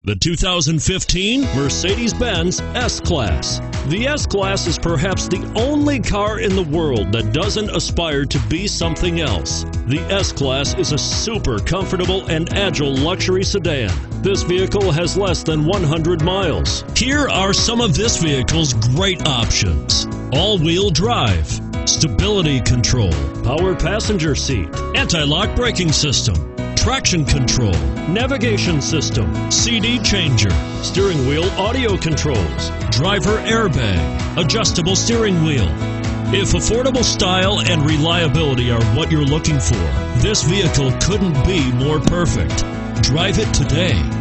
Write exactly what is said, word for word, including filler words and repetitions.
The two thousand fifteen Mercedes-Benz S-Class. The S-Class is perhaps the only car in the world that doesn't aspire to be something else. The S-Class is a super comfortable and agile luxury sedan. This vehicle has less than one hundred miles. Here are some of this vehicle's great options: all-wheel drive, stability control, power passenger seat, anti-lock braking system, traction control, navigation system, C D changer, steering wheel audio controls, driver airbag, adjustable steering wheel. If affordable style and reliability are what you're looking for, this vehicle couldn't be more perfect. Drive it today.